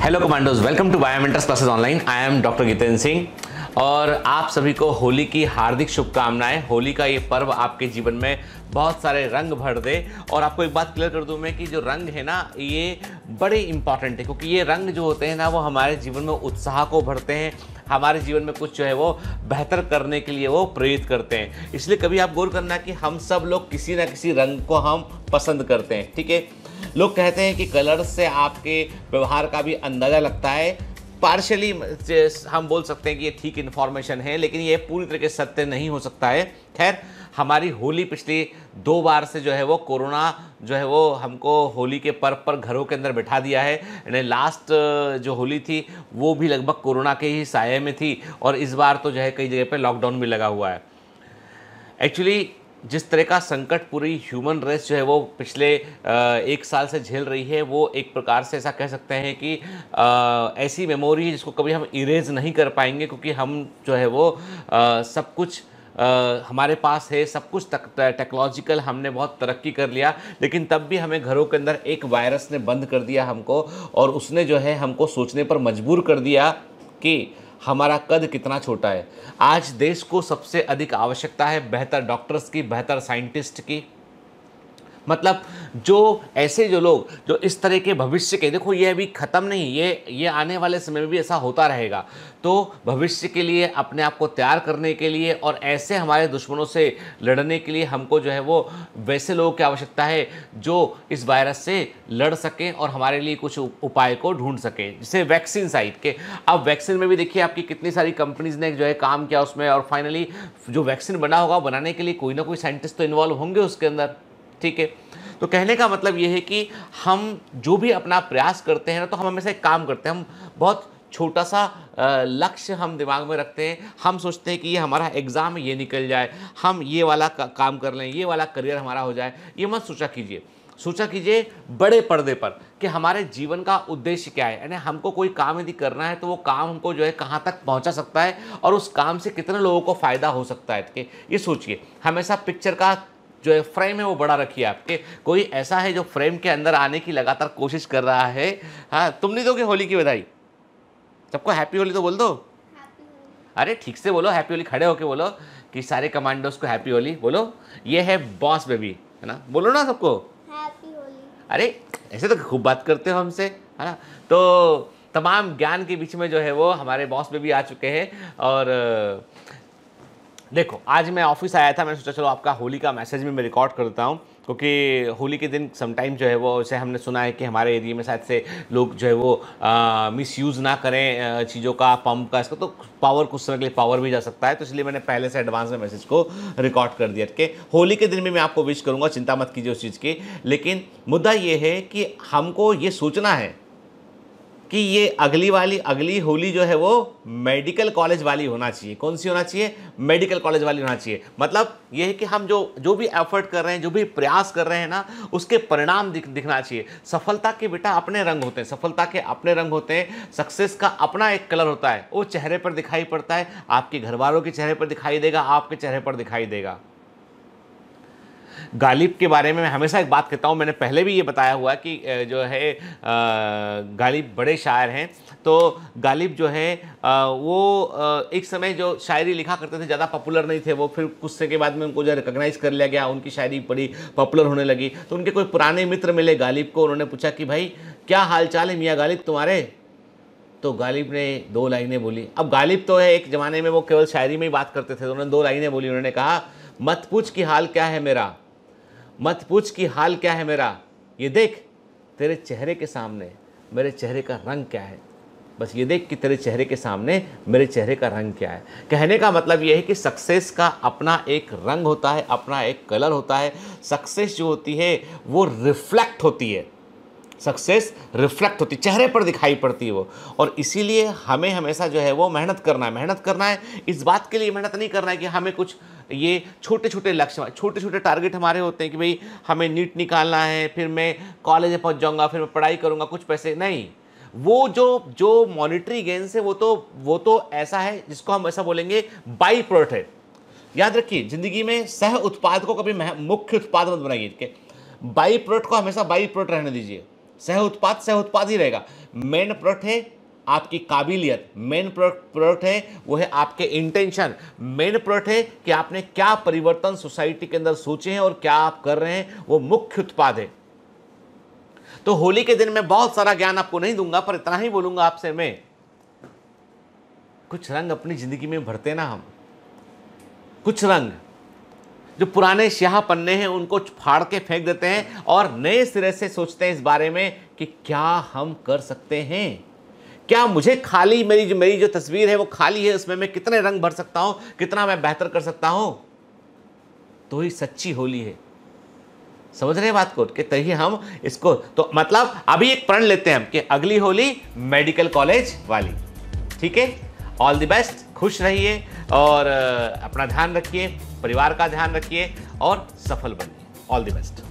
Hello commandos, welcome to Biomentors classes online. I am doctor Jitendra Singh और आप सभी को होली की हार्दिक शुभकामनाएं। होली का ये पर्व आपके जीवन में बहुत सारे रंग भर दे। और आपको एक बात क्लियर कर दूं मैं कि जो रंग है ना, ये बड़े इंपॉर्टेंट है, क्योंकि ये रंग जो होते हैं ना, वो हमारे जीवन में उत्साह को भरते हैं, हमारे जीवन में कुछ जो है वो बेहतर करने के लिए वो प्रेरित करते हैं। इसलिए कभी आप गौर करना कि हम सब लोग किसी ना किसी रंग को हम पसंद करते हैं, ठीक है। लोग कहते हैं कि कलर से आपके व्यवहार का भी अंदाज़ा लगता है। पार्शली हम बोल सकते हैं कि ये ठीक इन्फॉर्मेशन है, लेकिन ये पूरी तरीके से सत्य नहीं हो सकता है। खैर, हमारी होली पिछली 2 बार से जो है वो कोरोना जो है वो हमको होली के पर्व पर घरों के अंदर बैठा दिया है। यानी लास्ट जो होली थी वो भी लगभग कोरोना के ही साये में थी, और इस बार तो जो है कई जगह पे लॉकडाउन भी लगा हुआ है। एक्चुअली जिस तरह का संकट पूरी ह्यूमन रेस जो है वो पिछले 1 साल से झेल रही है, वो एक प्रकार से ऐसा कह सकते हैं कि ऐसी मेमोरी है जिसको कभी हम इरेज नहीं कर पाएंगे, क्योंकि हम जो है वो सब कुछ हमारे पास है, सब कुछ टेक्नोलॉजिकल हमने बहुत तरक्की कर लिया, लेकिन तब भी हमें घरों के अंदर एक वायरस ने बंद कर दिया हमको, और उसने जो है हमको सोचने पर मजबूर कर दिया कि हमारा कद कितना छोटा है। आज देश को सबसे अधिक आवश्यकता है बेहतर डॉक्टर्स की, बेहतर साइंटिस्ट की। मतलब जो ऐसे जो लोग जो इस तरह के भविष्य के, देखो ये अभी ख़त्म नहीं, ये आने वाले समय में भी ऐसा होता रहेगा। तो भविष्य के लिए अपने आप को तैयार करने के लिए और ऐसे हमारे दुश्मनों से लड़ने के लिए हमको जो है वो वैसे लोगों की आवश्यकता है जो इस वायरस से लड़ सकें और हमारे लिए कुछ उपाय को ढूंढ सकें, जैसे वैक्सीन साइड के। अब वैक्सीन में भी देखिए आपकी कितनी सारी कंपनीज ने जो है काम किया उसमें, और फाइनली जो वैक्सीन बना होगा बनाने के लिए कोई ना कोई साइंटिस्ट तो इन्वॉल्व होंगे उसके अंदर, ठीक है। तो कहने का मतलब ये है कि हम जो भी अपना प्रयास करते हैं ना, तो हम हमेशा एक काम करते हैं, हम बहुत छोटा सा लक्ष्य हम दिमाग में रखते हैं। हम सोचते हैं कि ये हमारा एग्ज़ाम है, ये निकल जाए, हम ये वाला काम कर लें, ये वाला करियर हमारा हो जाए। ये मत सोचा कीजिए, सोचा कीजिए बड़े पर्दे पर कि हमारे जीवन का उद्देश्य क्या है। यानी हमको कोई काम यदि करना है तो वो काम हमको जो है कहाँ तक पहुँचा सकता है और उस काम से कितने लोगों को फ़ायदा हो सकता है, ठीक है। ये सोचिए, हमेशा पिक्चर का जो है फ्रेम है वो बड़ा रखिए आपके। कोई ऐसा है जो फ्रेम के अंदर आने की लगातार कोशिश कर रहा है। हाँ, तुम नहीं दोगे होली की बधाई? सबको हैप्पी होली तो बोल दो। अरे ठीक से बोलो, हैप्पी होली, खड़े होके बोलो कि सारे कमांडोज को हैप्पी होली बोलो। ये है बॉस बेबी, है ना, बोलो ना सबको हैप्पी होली। अरे ऐसे तो खूब बात करते हो हमसे, है ना। तो तमाम ज्ञान के बीच में जो है वो हमारे बॉस बेबी आ चुके हैं। और देखो, आज मैं ऑफिस आया था, मैंने सोचा चलो आपका होली का मैसेज भी मैं रिकॉर्ड करता हूँ, क्योंकि होली के दिन समटाइम जो है वो, जैसे हमने सुना है कि हमारे एरिया में शायद से लोग जो है वो मिसयूज़ ना करें चीज़ों का, पंप का, इसका तो पावर कुछ समय के लिए पावर भी जा सकता है। तो इसलिए मैंने पहले से एडवांस में मैसेज को रिकॉर्ड कर दिया कि होली के दिन भी मैं आपको विश करूँगा, चिंता मत कीजिए उस चीज़ की। लेकिन मुद्दा ये है कि हमको ये सोचना है कि ये अगली होली जो है वो मेडिकल कॉलेज वाली होना चाहिए। कौन सी होना चाहिए? मेडिकल कॉलेज वाली होना चाहिए। मतलब ये है कि हम जो भी एफर्ट कर रहे हैं, जो भी प्रयास कर रहे हैं ना, उसके परिणाम दिखना चाहिए। सफलता के बेटा अपने रंग होते हैं, सफलता के अपने रंग होते हैं, सक्सेस का अपना एक कलर होता है, वो चेहरे पर दिखाई पड़ता है, आपके घर वालों के चेहरे पर दिखाई देगा, आपके चेहरे पर दिखाई देगा। गालिब के बारे में मैं हमेशा एक बात कहता हूँ, मैंने पहले भी ये बताया हुआ कि जो है गालिब बड़े शायर हैं। तो गालिब जो है वो एक समय जो शायरी लिखा करते थे, ज़्यादा पॉपुलर नहीं थे वो, फिर कुछ समय के बाद में उनको जो रिकॉग्नाइज़ कर लिया गया, उनकी शायरी बड़ी पॉपुलर होने लगी। तो उनके कोई पुराने मित्र मिले गालिब को, उन्होंने पूछा कि भाई क्या हाल चाल है मियाँ गालिब तुम्हारे? तो गालिब ने 2 लाइनें बोली। अब गालिब तो है, एक ज़माने में वो केवल शायरी में ही बात करते थे, तो उन्होंने 2 लाइनें बोली। उन्होंने कहा, मत पूछ कि हाल क्या है मेरा, मत पूछ कि हाल क्या है मेरा, ये देख तेरे चेहरे के सामने मेरे चेहरे का रंग क्या है। बस ये देख कि तेरे चेहरे के सामने मेरे चेहरे का रंग क्या है। कहने का मतलब ये है कि सक्सेस का अपना एक रंग होता है, अपना एक कलर होता है। सक्सेस जो होती है वो रिफ्लेक्ट होती है, सक्सेस रिफ्लेक्ट होती, चेहरे पर दिखाई पड़ती है वो। और इसीलिए हमें हमेशा जो है वो मेहनत करना है। इस बात के लिए मेहनत नहीं करना है कि हमें कुछ ये छोटे छोटे लक्ष्य, छोटे छोटे टारगेट हमारे होते हैं कि भाई हमें नीट निकालना है, फिर मैं कॉलेज में पहुंच जाऊंगा, फिर मैं पढ़ाई करूंगा, कुछ पैसे नहीं। वो जो मॉनिटरी गेन्स है वो तो ऐसा है जिसको हम ऐसा बोलेंगे बाई प्रोडक्ट है। याद रखिए, जिंदगी में सह उत्पाद को कभी मुख्य उत्पाद मत बनाइए, बाई प्रोडक्ट को हमेशा बाई प्रोडक्ट रहने दीजिए। सह उत्पाद ही रहेगा। मेन प्रोडक्ट है आपकी काबिलियत, मेन प्रोडक्ट है वो है आपके इंटेंशन, मेन प्रोडक्ट है कि आपने क्या परिवर्तन सोसाइटी के अंदर सोचे हैं और क्या आप कर रहे हैं, वो मुख्य उत्पाद है। तो होली के दिन मैं बहुत सारा ज्ञान आपको नहीं दूंगा, पर इतना ही बोलूंगा आपसे मैं, कुछ रंग अपनी जिंदगी में भरते ना हम, कुछ रंग जो पुराने स्याह पन्ने हैं उनको फाड़ के फेंक देते हैं और नए सिरे से सोचते हैं इस बारे में कि क्या हम कर सकते हैं, क्या मुझे खाली मेरी जो तस्वीर है वो खाली है, उसमें मैं कितने रंग भर सकता हूं, कितना मैं बेहतर कर सकता हूं। तो ही सच्ची होली है। समझ रहे बात को कि तभी हम इसको, तो मतलब अभी एक प्रण लेते हैं हम कि अगली होली मेडिकल कॉलेज वाली। ठीक है, ऑल द बेस्ट, खुश रहिए और अपना ध्यान रखिए, परिवार का ध्यान रखिए और सफल बनिए। All the best.